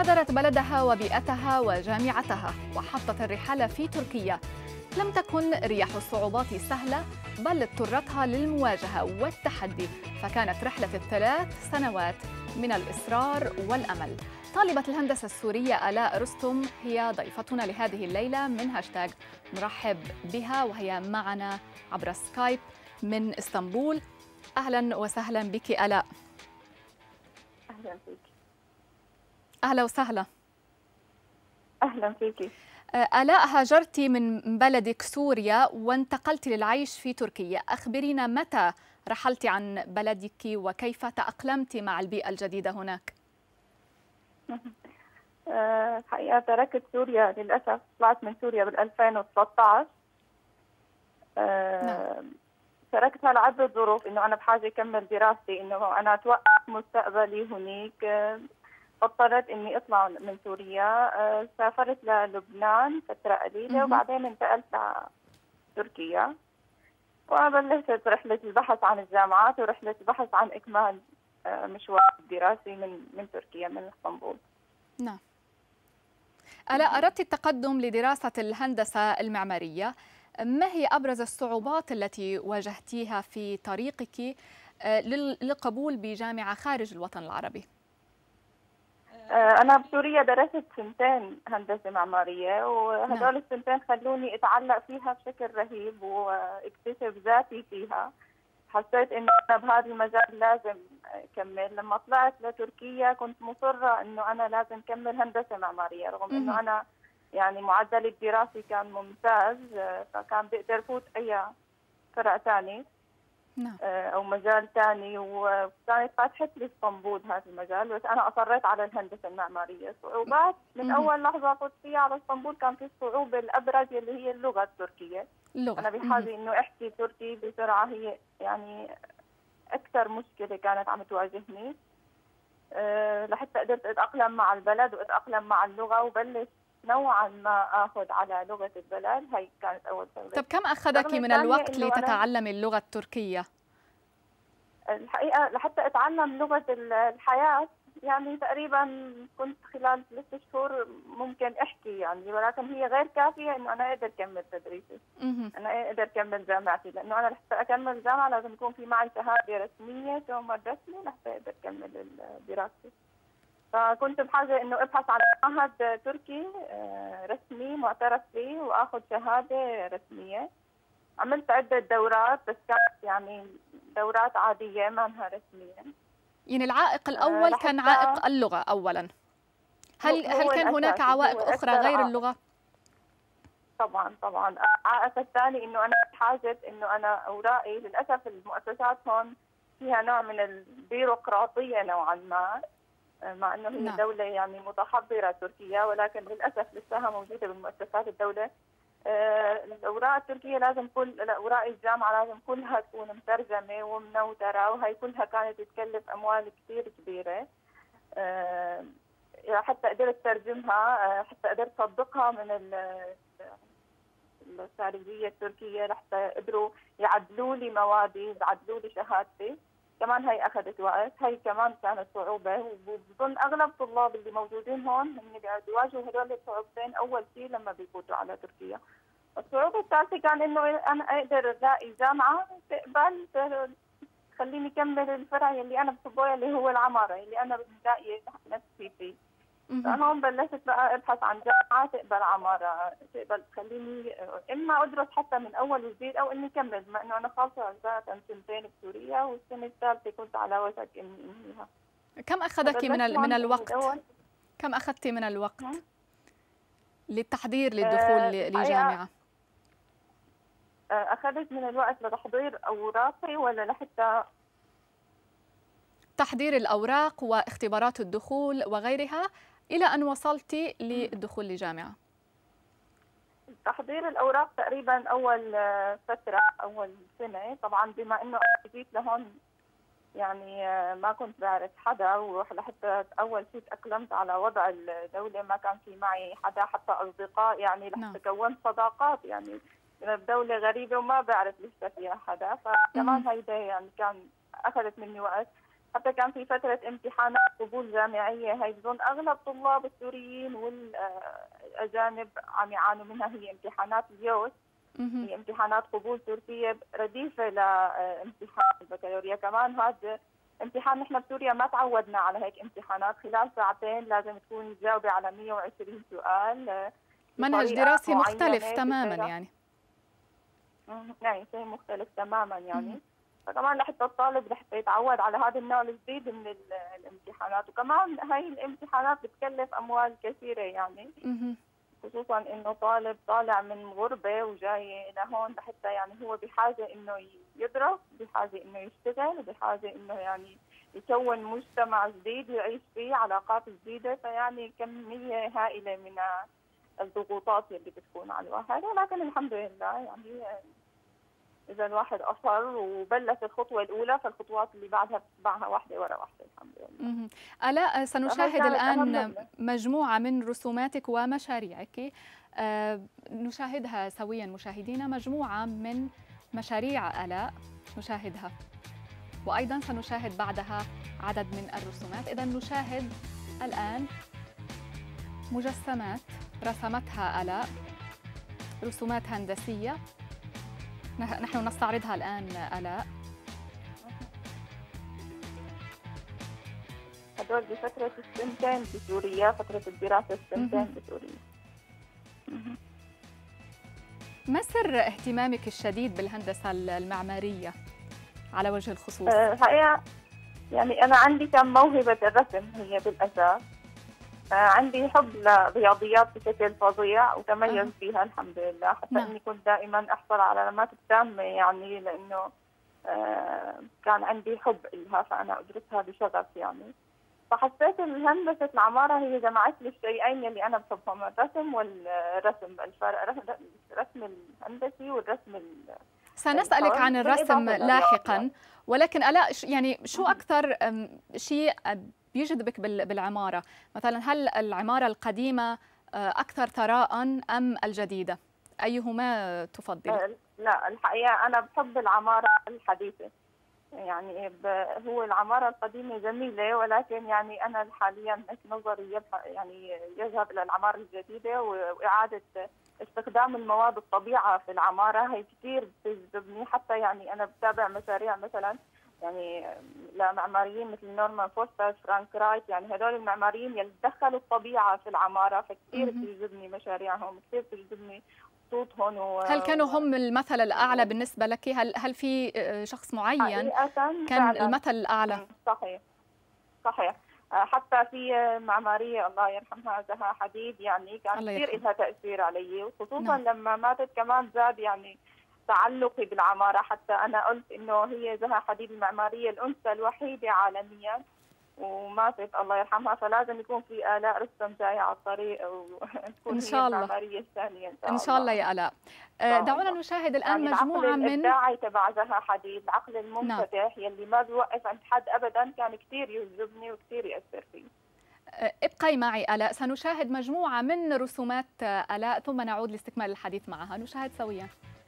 غادرت بلدها وبيئتها وجامعتها وحطت الرحال في تركيا. لم تكن رياح الصعوبات سهلة، بل اضطرتها للمواجهة والتحدي، فكانت رحلة الثلاث سنوات من الإصرار والأمل. طالبة الهندسة السورية آلاء رستم هي ضيفتنا لهذه الليلة من هاشتاج. نرحب بها وهي معنا عبر سكايب من اسطنبول. أهلا وسهلا بك آلاء. أهلا فيك. أهلا وسهلا. أهلا فيك. آلاء، هاجرت من بلدك سوريا وانتقلت للعيش في تركيا. أخبرينا متى رحلت عن بلدك وكيف تأقلمت مع البيئة الجديدة هناك؟ الحقيقة تركت سوريا للأسف، طلعت من سوريا بال 2013. تركتها لعدة ظروف، إنه أنا بحاجة أكمل دراستي، إنه أنا أتوقف مستقبلي هنيك. فاضطريت إني أطلع من سوريا. سافرت للبنان فترة قليلة وبعدين انتقلت لتركيا، وبلشت رحلة البحث عن الجامعات ورحلة البحث عن إكمال مشوار الدراسي من تركيا، من اسطنبول. نعم. آلاء، أردت التقدم لدراسة الهندسة المعمارية. ما هي أبرز الصعوبات التي واجهتيها في طريقك للقبول بجامعة خارج الوطن العربي؟ أنا بسوريا درست سنتين هندسة معمارية، وهدول السنتين خلوني أتعلق فيها بشكل رهيب واكتشف ذاتي فيها. حسيت إنه أنا بهذا المجال لازم أكمل. لما طلعت لتركيا كنت مصرة إنه أنا لازم أكمل هندسة معمارية، رغم إنه أنا يعني معدلي الدراسي كان ممتاز، فكان بقدر فوت أي فرع ثاني أو مجال ثاني، وكانت فاتحت لي اسطنبول هذا المجال، بس أنا أصريت على الهندسة المعمارية. صعوبات من أول لحظة فوت فيها على اسطنبول كان في الصعوبة الأبرز اللي هي اللغة التركية. أنا بحاجة إنه أحكي تركي بسرعة، هي يعني أكثر مشكلة كانت عم تواجهني لحتى قدرت أتأقلم مع البلد وأتأقلم مع اللغة وبلش نوعا ما آخذ على لغة البلد. هي كانت أول شغلة. طب كم أخذك من الوقت لتتعلمي اللغة التركية؟ الحقيقة لحتى أتعلم لغة الحياة يعني تقريبا كنت خلال 3 شهور ممكن أحكي يعني، ولكن هي غير كافية إنه أنا أقدر أكمل تدريسي. أنا أقدر أكمل جامعتي، لأنه أنا لحتى أكمل جامعة لازم يكون في معي شهادة رسمية تؤمر رسمي لحتى أقدر أكمل دراستي. فكنت بحاجة إنه أبحث عن معهد تركي رسمي معترف فيه وآخذ شهادة رسمية. عملت عدة دورات، بس كانت يعني دورات عادية ما انها رسمية. يعني العائق الأول كان عائق اللغة أولاً. هل كان هناك عوائق أخرى غير اللغة؟ طبعا العائق الثاني إنه أنا بحاجة إنه أنا أوراقي، للأسف المؤسسات هون فيها نوع من البيروقراطية نوعا ما، مع إنه هي دولة يعني متحضرة تركيا، ولكن للأسف لسه موجودة بالمؤسسات الدولة. الأوراق التركية لازم أوراق الجامعة لازم كلها تكون مترجمة ومنوترة، وهي كلها كانت تكلف أموال كثير كبيرة. حتى قدرت ترجمها، حتى قدرت أطبقها من الخارجية التركية لحتى قدروا يعدلوا لي موادي، يعدلوا لي شهادتي. كمان هي أخذت وقت، هي كمان كانت صعوبة. وبظن أغلب الطلاب اللي موجودين هون هم بيواجهوا هدول الصعوبتين أول شيء لما بيفوتوا على تركيا. الصعوبة الثالثة كان إنه أنا أقدر ألاقي جامعة تقبل تخليني أكمل الفرع اللي أنا بحبه اللي هو العمارة اللي أنا بلاقي نفسي فيه. فهون بلشت بقى أبحث عن جامعة تقبل عمارة، تقبل تخليني إما أدرس حتى من أول وجديد أو إني أكمل، بما إنه أنا خالصة أساساً سنتين بسوريا والسنة الثالثة كنت على وشك إني أنهيها. كم أخذك من الوقت؟ كم أخذتي من الوقت للتحضير للدخول لجامعة؟ أخذت من الوقت لتحضير أوراقي ولا لحتى تحضير الأوراق واختبارات الدخول وغيرها إلى أن وصلت للدخول لجامعة؟ تحضير الأوراق تقريبا أول فترة، أول سنة. طبعا بما إنه جيت لهون يعني ما كنت بعرف حدا، ولحتى أول شيء تأقلمت على وضع الدولة ما كان في معي حدا حتى أصدقاء، يعني لحتى كونت صداقات يعني بدولة غريبة وما بعرف لسه فيها حدا. فكمان هيدا يعني كان أخذت مني وقت. حتى كان في فترة امتحانات قبول جامعية، هي بظن أغلب طلاب السوريين والأجانب عم يعانوا منها، هي امتحانات اليوس. هي امتحانات قبول تركية رديفة لامتحان البكالوريا. كمان هذا امتحان نحن بسوريا ما تعودنا على هيك امتحانات، خلال ساعتين لازم تكون تجاوبي على 120 سؤال. منهج دراسي مختلف تماما يعني. نعم، شيء مختلف تماما يعني. فكمان لحتى الطالب لحتى يتعود على هذا النوع الجديد من الامتحانات، وكمان هاي الامتحانات بتكلف اموال كثيره يعني. خصوصا انه طالب طالع من غربه وجاي لهون لحتى يعني هو بحاجه انه يدرس، بحاجه انه يشتغل، بحاجه انه يعني يكون مجتمع جديد يعيش فيه، علاقات جديده. فيعني كميه هائله من الضغوطات اللي بتكون على الواحد، ولكن الحمد لله يعني إذا الواحد أصر وبلش الخطوة الأولى فالخطوات اللي بعدها بتتبعها واحدة ورا واحدة الحمد لله. آلاء، سنشاهد الآن مجموعة من رسوماتك ومشاريعك، نشاهدها سويا مشاهدينا. مجموعة من مشاريع آلاء نشاهدها، وأيضا سنشاهد بعدها عدد من الرسومات. إذا نشاهد الآن مجسمات رسمتها آلاء، رسومات هندسية نحن نستعرضها الآن آلاء. هدول بفترة السنتين بسوريا، فترة الدراسة السنتين بسوريا. ما سر اهتمامك الشديد بالهندسة المعمارية على وجه الخصوص؟ الحقيقة يعني أنا عندي كم موهبة الرسم هي بالأساس. عندي حب للرياضيات بشكل فظيع وتميز فيها الحمد لله، حتى اني كنت دائما احصل على علامات التامه يعني، لانه كان عندي حب لها فانا ادرسها بشغف يعني. فحسيت الهندسه العماره هي جمعت لي الشيئين اللي انا بحبهم، الرسم والرسم. الرسم الهندسي والرسم سنسألك عن الرسم لاحقا، ولكن آلاء يعني شو اكثر شيء بيجذبك بالعمارة؟ مثلا هل العمارة القديمة أكثر ثراء أم الجديدة؟ أيهما تفضل؟ لا الحقيقة أنا بحب العمارة الحديثة يعني. هو العمارة القديمة جميلة، ولكن يعني أنا حاليا نظري يعني يذهب إلى العمارة الجديدة، وإعادة استخدام المواد الطبيعة في العمارة هي كثير بتجذبني. حتى يعني أنا بتابع مشاريع مثلا يعني لمعماريين مثل نورمان فوستر، فرانك رايت، يعني هدول المعماريين يلي دخلوا الطبيعة في العمارة، فكثير بتجذبني مشاريعهم، كثير بتجذبني خطوطهم. هل كانوا هم المثل الأعلى بالنسبة لك؟ هل في شخص معين كان المثل الأعلى؟ صحيح. حتى في معمارية الله يرحمها زها حديد، يعني كان كثير لها تأثير علي، وخصوصا لما ماتت كمان زاد يعني تعلقي بالعمارة. حتى أنا قلت إنه هي زها حديد المعمارية الأنثى الوحيدة عالميا وماتت الله يرحمها، فلازم يكون في آلاء رستم جاية على الطريق وتكون هي المعمارية الثانية إن شاء الله يا آلاء. دعونا نشاهد الآن يعني مجموعة من الإبداعي تبع زها حديد، العقل المنفتح يلي ما بيوقف عند حد أبدا، كان كثير يجذبني وكثير يأثر فيه. ابقي معي آلاء، سنشاهد مجموعة من رسومات آلاء ثم نعود لاستكمال الحديث معها. نشاهد سويا.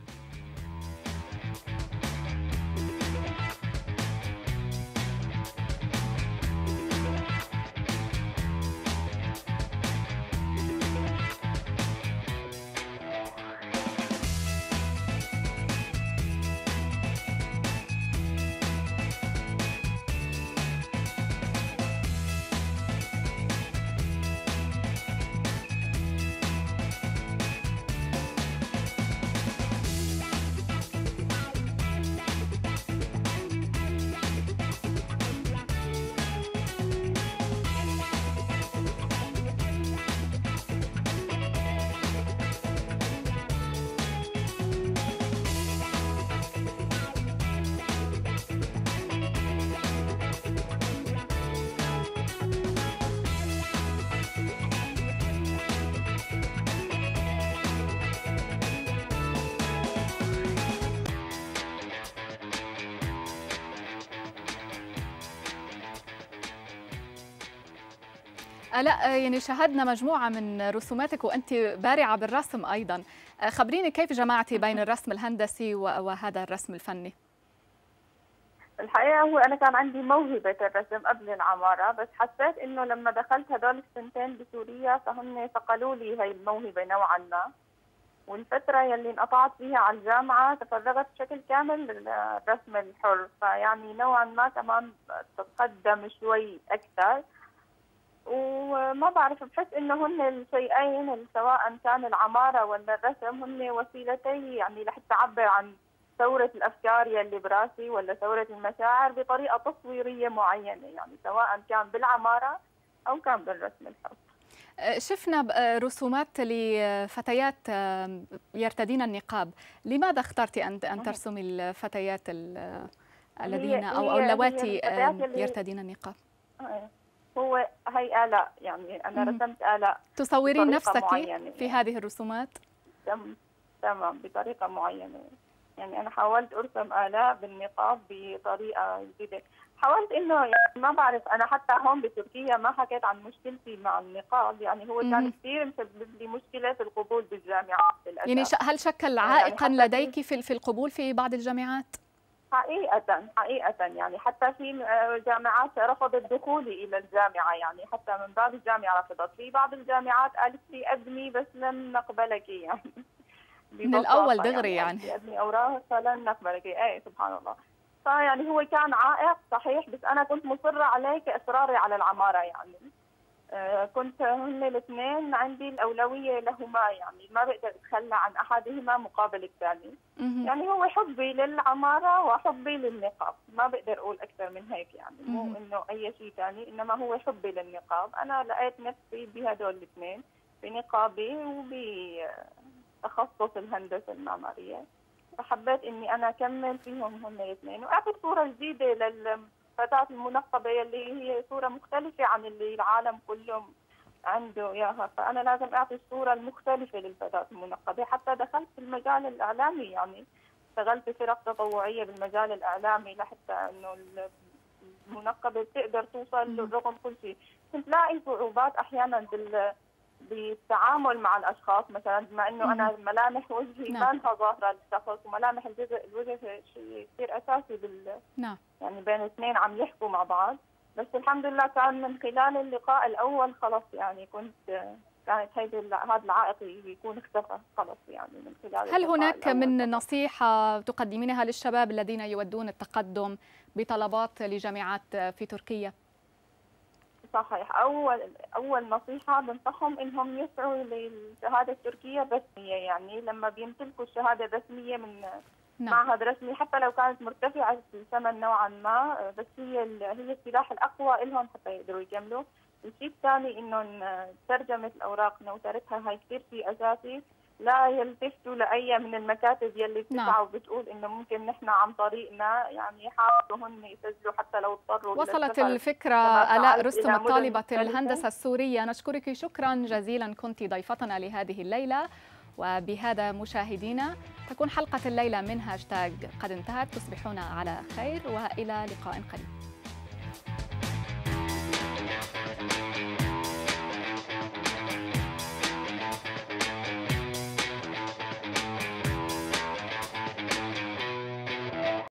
آلاء، يعني شاهدنا مجموعة من رسوماتك وأنت بارعة بالرسم أيضا. خبريني كيف جمعتي بين الرسم الهندسي وهذا الرسم الفني؟ الحقيقة هو أنا كان عندي موهبة الرسم قبل العمارة، بس حسيت إنه لما دخلت هدول السنتين بسوريا فهم صقلوا لي هاي الموهبة نوعا ما، والفترة يلي انقطعت فيها على الجامعة تفرغت بشكل كامل للرسم الحر، فيعني نوعا ما كمان تقدم شوي أكثر. وما بعرف، بحس إنه هن الشيئين سواء كان العمارة ولا الرسم هن وسيلتي يعني لحتى أعبر عن ثورة الأفكار يلي براسي ولا ثورة المشاعر بطريقة تصويرية معينة، يعني سواء كان بالعمارة أو كان بالرسم الحر. شفنا رسومات لفتيات يرتدين النقاب، لماذا اخترت أن ترسمي الفتيات الذين أو اللواتي يرتدين النقاب؟ هو هي آلاء، يعني أنا رسمت آلاء. تصورين نفسك في هذه الرسومات؟ تمام، بطريقة معينة. يعني أنا حاولت أرسم آلاء بالنقاب بطريقة جديدة. حاولت إنه يعني ما بعرف، أنا حتى هون بتركيا ما حكيت عن مشكلتي مع النقاب، يعني هو كان كثير مسبب لي مشكلة في القبول بالجامعات للأسف. يعني هل شكل عائقا يعني لديك في القبول في بعض الجامعات؟ حقيقة يعني حتى في جامعات رفضت دخولي إلى الجامعة، يعني حتى من باب الجامعة رفضت. في بعض الجامعات قالت لي أقدمي بس لن نقبلك يعني من الأول دغري يعني أقدمي أوراق فلن نقبلك. أي سبحان الله. فيعني هو كان عائق صحيح، بس أنا كنت مصرة عليه كإصراري على العمارة يعني. كنت هن الاثنين عندي الأولوية لهما، يعني ما بقدر أتخلى عن أحدهما مقابل الثاني. يعني هو حبي للعمارة وحبي للنقاب، ما بقدر أقول أكثر من هيك يعني. مو إنه أي شيء ثاني، إنما هو حبي للنقاب. أنا لقيت نفسي بهدول الاثنين، بنقابي وبتخصص الهندسة المعمارية، فحبيت إني أنا أكمل فيهم هم الاثنين وأعطي صورة جديدة للفتاة المنقبة اللي هي صورة مختلفة عن اللي العالم كلهم عنده إياها. فأنا لازم أعطي الصورة المختلفة للفتاة المنقبة. حتى دخلت في المجال الإعلامي، يعني اشتغلت في فرق تطوعية بالمجال الإعلامي لحتى إنه المنقبة تقدر توصل رغم كل شيء. كنت لاقي صعوبات أحيانا بالتعامل مع الاشخاص، مثلا بما انه انا ملامح وجهي ما لها ظاهره للشخص، وملامح الوجه شيء كثير اساسي يعني بين اثنين عم يحكوا مع بعض. بس الحمد لله كان من خلال اللقاء الاول خلص يعني كانت هذا العائق يكون اختفى خلص يعني من خلال. هل هناك من نصيحه تقدمينها للشباب الذين يودون التقدم بطلبات لجامعات في تركيا؟ صحيح. أول نصيحة بنصحهم إنهم يسعوا للشهادة التركية الرسمية، يعني لما بيمتلكوا الشهادة الرسمية من معهد رسمي حتى لو كانت مرتفعة في الثمن نوعا ما، بس هي السلاح الأقوى لهم حتى يقدروا يكملوا. الشيء الثاني إنه ترجمة الأوراق نوترتها هاي كثير شيء أساسي. لا يلتفتوا لأي من المكاتب يلي بتسعى وبتقول إنه ممكن نحن عن طريقنا، يعني يحاولوا هن يسجلوا حتى لو اضطروا. وصلت الفكرة آلاء رستم طالبة الهندسة السورية، نشكرك شكرا جزيلا، كنت ضيفتنا لهذه الليلة. وبهذا مشاهدينا تكون حلقة الليلة من هاشتاج قد انتهت. تصبحون على خير وإلى لقاء قريب.